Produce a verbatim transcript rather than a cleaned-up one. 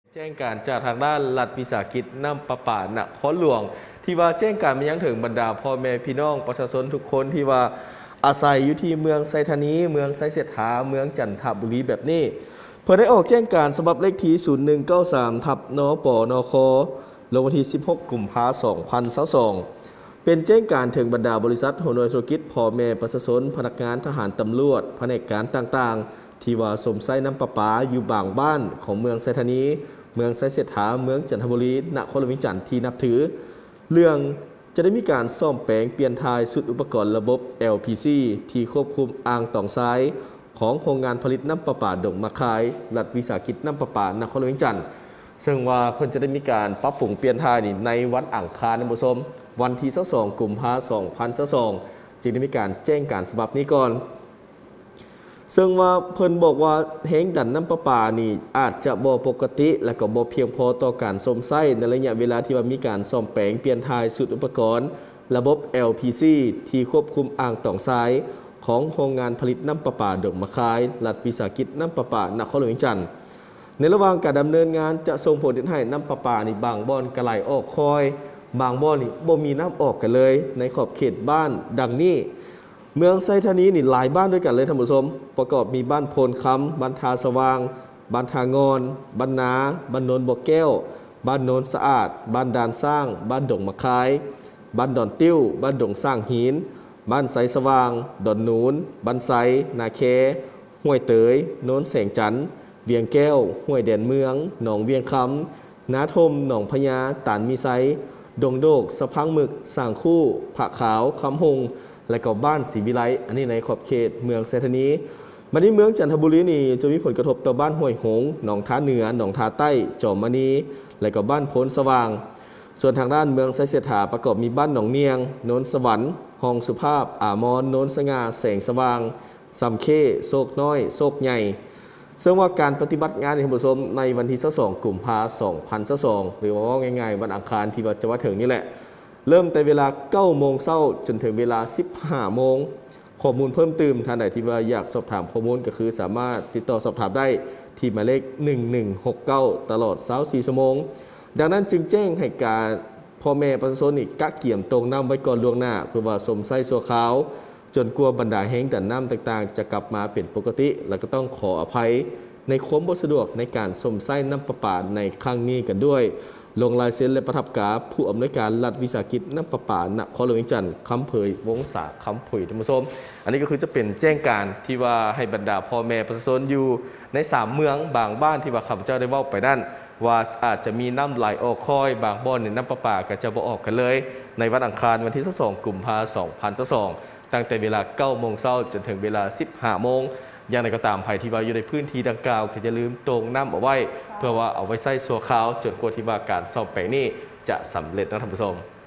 แจ้งการจากทางด้านรัฐวิสาหกิจน้ำประปานครหลวงที่ว่าแจ้งการมายังถึงบรรดาพ่อแม่พี่น้องประชาชนทุกคนที่ว่าอาศัยอยู่ที่เมืองไซธานีเมืองไซเสถาเมืองจันทบุรีแบบนี้เพื่อได้ออกแจ้งการสำหรับเลขที่ศูนย์หนึ่งเก้าสามทับนปนคลงวันที่สิบหกกุมภาพันธ์สองพันยี่สิบสองเป็นแจ้งการถึงบรรดาบริษัทหัวหน่วยธุรกิจพ่อแม่ประชาชนพนักงานทหารตำรวจแผนกการต่างๆที่ว่าสมไส้น้ำประปาอยู่บางบ้านของเมืองไซธานีเมืองไซเสถาเมืองจันทบุรีนครหลวงวิจันทร์ที่นับถือเรื่องจะได้มีการซ่อมแปลงเปลี่ยนทายสุดอุปกรณ์ระบบ แอล พี ซี ที่ควบคุมอ่างต่องซ้ายของโครงงานผลิตน้ำประปาดงมะขายรัฐวิสาหกิจน้ำประปานครหลวงวิจันทร์ซึ่งว่าเพิ่นจะได้มีการปรับปรุงเปลี่ยนทายนี่ในวันอังคารนะผู้ชมวันที่สองกุมภาพันธ์สองพันยี่สิบสองจึงได้มีการแจ้งการฉบับนี้ก่อนซึ่งว่าเพิ่นบอกว่าแห้งดันน้ำประปานี่อาจจะบ่ปกติและก็บ่เพียงพอต่อการซ่อมไส้ในระยะเวลาที่ว่ามีการซ่อมแปลงเปลี่ยนทายสุดอุปกรณ์ระบบ แอล พี ซี ที่ควบคุมอ่างต่องซ้ายของโรงงานผลิตน้ำประปาดงมะขายรัฐวิสาหกิจน้ำประปานครหลวงวิจันทร์ในระหว่างการดำเนินงานจะส่งผลให้น้ำประปานี่บางบ่อนกระไหลออกคอยบางบ่อนนี่บ่มีน้ำออกกันเลยในขอบเขตบ้านดังนี้เมืองไซธานีนี่หลายบ้านด้วยกันเลยท่านผู้ชมประกอบมีบ้านโพนคำบ้านทาสว่างบ้านทางอนบ้านนาบ้านโนนบ่อแก้วบ้านโนนสะอาดบ้านดานสร้างบ้านดงมะขายบ้านดอนติ้วบ้านดงสร้างหินบ้านไซสว่างดอนนูนบ้านไซนาแคห้วยเตยโนนแสงจันทร์เวียงแก้วห้วยแดนเมืองหนองเวียงคำนาทมหนองพญาตานมีไซดงโดกสะพังหมึกสร้างคู่ผักขาวคำหงและก็บ้านศรีวิไลอันนี้ในขอบเขตเมืองไซธานีมาที่เมืองจันทบุรีนี่จะมีผลกระทบต่อบ้านห้วยหงหนองท่าเหนือหนองท่าใต้จอมมณีและก็บ้านโพนสว่างส่วนทางด้านเมืองไซเสถาประกอบมีบ้านหนองเนียงโนนสวรรค์ห้องสุภาพอามอนโนนสง่าแสงสว่างซัมเคโศกน้อยโศกใหญ่ซึ่งว่าการปฏิบัติงานในท่านผู้ชมในวันที่สองกุมภาพันธ์สองพันยี่สิบสองหรือว่าง่ายๆวันอังคารที่ว่าจะว่าถึงนี่แหละเริ่มแต่เวลาเก้าโมงเช้าจนถึงเวลาสิบห้าโมงข้อมูลเพิ่มเติมท่านใดที่ว่าอยากสอบถามข้อมูลก็คือสามารถติดต่อสอบถามได้ที่หมายเลขหนึ่งหนึ่งหกเก้าตลอดยี่สิบสี่ชั่วโมงดังนั้นจึงแจ้งให้การพ่อแม่ประชาชนอีกกะเกี่ยมตรงน้ำไว้ก่อนล่วงหน้าเพื่อว่าสมไส้สัวขาวจนกลัวบรรดาแห้งดันน้ำต่างๆจะกลับมาเป็นปกติและก็ต้องขออภัยในความบ่สะดวกในการสมไส้น้ำประปาในครั้งนี้กันด้วยลงลายเซ็นและประทับกาผู้อำนวยการรัฐวิสาหกิจน้ำประปานครหลวงวิจันทร์คำเผยวงศาคำเผยท่านผู้ชมอันนี้ก็คือจะเป็นแจ้งการที่ว่าให้บรรดาพ่อแม่ประชาชนอยู่ในสามเมืองบางบ้านที่ว่าข้าพเจ้าได้ว่าไปนั่นว่าอาจจะมีน้ำไหลออกคอยบางบ่อนในน้ำประปาก็จะบ่ออกกันเลยในวันอังคารวันที่สองกุมภาพันธ์สองพันยี่สิบสองตั้งแต่เวลาเก้าโมงเช้าจนถึงเวลาสิบห้าโมงอย่างไรก็ตามภัยที่ว่าอยู่ในพื้นที่ดังกล่าวก็จะลืมตรงน้ำเอาไว้เพื่อว่าเอาไว้ใส่สัวขาวจนกว่าที่ว่าการซ่อมแปลงนี้จะสำเร็จนะท่านผู้ชม